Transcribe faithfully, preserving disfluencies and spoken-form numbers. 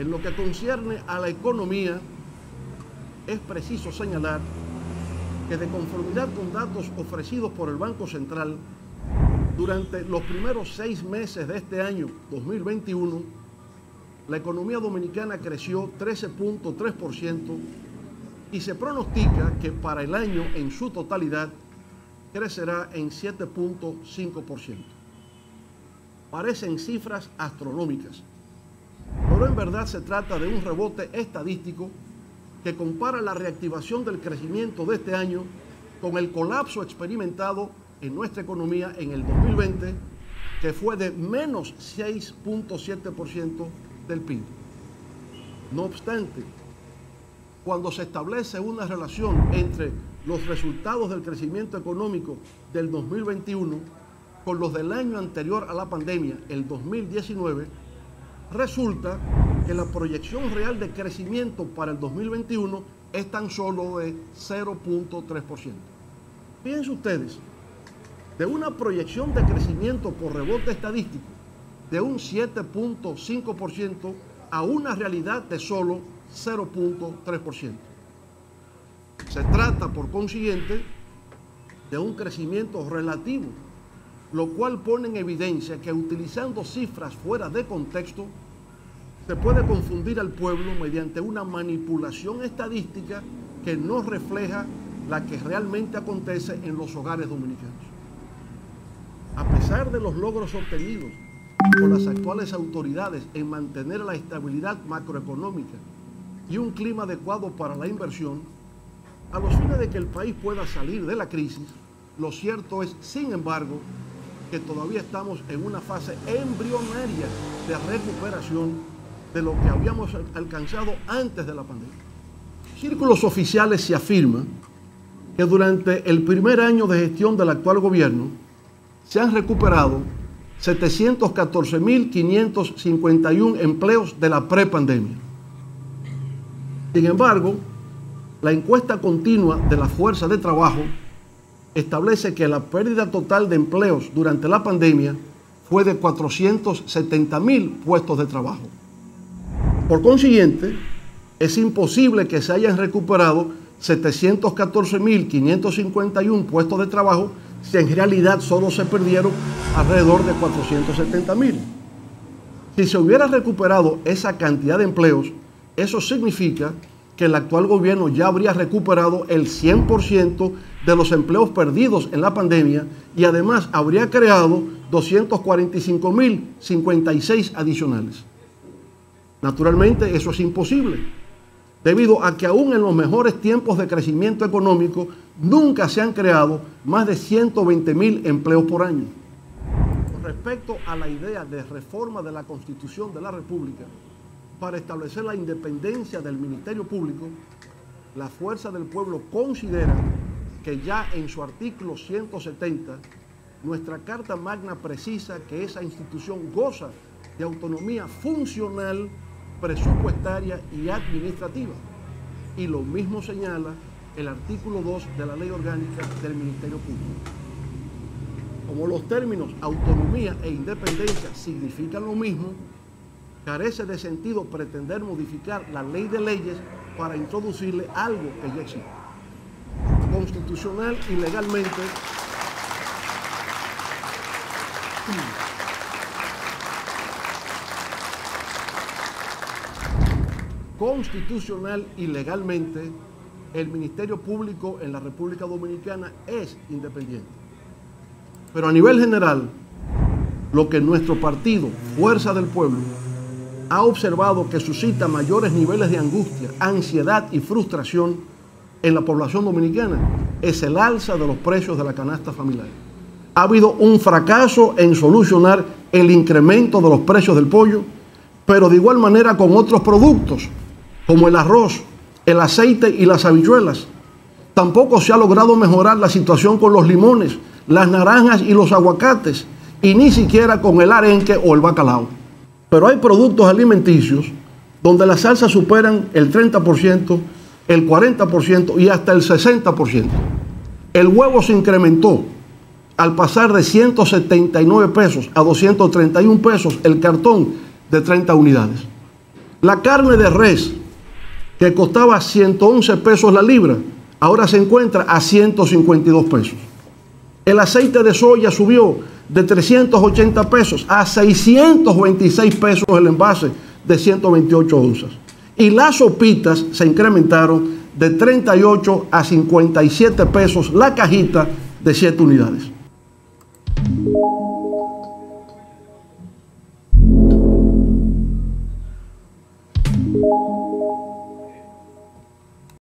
En lo que concierne a la economía, es preciso señalar que de conformidad con datos ofrecidos por el Banco Central, durante los primeros seis meses de este año dos mil veintiuno, la economía dominicana creció trece punto tres por ciento y se pronostica que para el año en su totalidad crecerá en siete punto cinco por ciento. Parecen cifras astronómicas, pero en verdad se trata de un rebote estadístico que compara la reactivación del crecimiento de este año con el colapso experimentado en nuestra economía en el dos mil veinte, que fue de menos seis punto siete por ciento del P I B. No obstante, cuando se establece una relación entre los resultados del crecimiento económico del dos mil veintiuno con los del año anterior a la pandemia, el dos mil diecinueve, resulta que la proyección real de crecimiento para el dos mil veintiuno es tan solo de cero punto tres por ciento. Fíjense ustedes, de una proyección de crecimiento por rebote estadístico de un siete punto cinco por ciento a una realidad de solo cero punto tres por ciento. Se trata, por consiguiente, de un crecimiento relativo, lo cual pone en evidencia que utilizando cifras fuera de contexto se puede confundir al pueblo mediante una manipulación estadística que no refleja la que realmente acontece en los hogares dominicanos. A pesar de los logros obtenidos por las actuales autoridades en mantener la estabilidad macroeconómica y un clima adecuado para la inversión, a los fines de que el país pueda salir de la crisis, lo cierto es, sin embargo, que todavía estamos en una fase embrionaria de recuperación de lo que habíamos alcanzado antes de la pandemia. En círculos oficiales se afirma que durante el primer año de gestión del actual gobierno se han recuperado setecientos catorce mil quinientos cincuenta y uno empleos de la prepandemia. Sin embargo, la encuesta continua de la fuerza de trabajo establece que la pérdida total de empleos durante la pandemia fue de cuatrocientos setenta mil puestos de trabajo. Por consiguiente, es imposible que se hayan recuperado setecientos catorce mil quinientos cincuenta y uno puestos de trabajo si en realidad solo se perdieron alrededor de cuatrocientos setenta mil. Si se hubiera recuperado esa cantidad de empleos, eso significa que el actual gobierno ya habría recuperado el cien por ciento de los empleos perdidos en la pandemia y además habría creado doscientos cuarenta y cinco mil cincuenta y seis adicionales. Naturalmente, eso es imposible, debido a que aún en los mejores tiempos de crecimiento económico nunca se han creado más de ciento veinte mil empleos por año. Con respecto a la idea de reforma de la Constitución de la República para establecer la independencia del Ministerio Público, la Fuerza del Pueblo considera que ya en su artículo ciento setenta, nuestra Carta Magna precisa que esa institución goza de autonomía funcional, presupuestaria y administrativa. Y lo mismo señala el artículo dos de la Ley Orgánica del Ministerio Público. Como los términos autonomía e independencia significan lo mismo, carece de sentido pretender modificar la ley de leyes para introducirle algo que ya existe. Constitucional y legalmente, constitucional y legalmente, el Ministerio Público en la República Dominicana es independiente. Pero a nivel general, lo que nuestro partido, Fuerza del Pueblo, ha observado que suscita mayores niveles de angustia, ansiedad y frustración en la población dominicana es el alza de los precios de la canasta familiar. Ha habido un fracaso en solucionar el incremento de los precios del pollo, pero de igual manera con otros productos, como el arroz, el aceite y las habichuelas. Tampoco se ha logrado mejorar la situación con los limones, las naranjas y los aguacates, y ni siquiera con el arenque o el bacalao. Pero hay productos alimenticios donde las salsas superan el treinta por ciento, el cuarenta por ciento y hasta el sesenta por ciento. El huevo se incrementó al pasar de ciento setenta y nueve pesos a doscientos treinta y uno pesos el cartón de treinta unidades. La carne de res, que costaba ciento once pesos la libra, ahora se encuentra a ciento cincuenta y dos pesos. El aceite de soya subió de trescientos ochenta pesos a seiscientos veintiséis pesos el envase de ciento veintiocho onzas. Y las sopitas se incrementaron de treinta y ocho a cincuenta y siete pesos la cajita de siete unidades.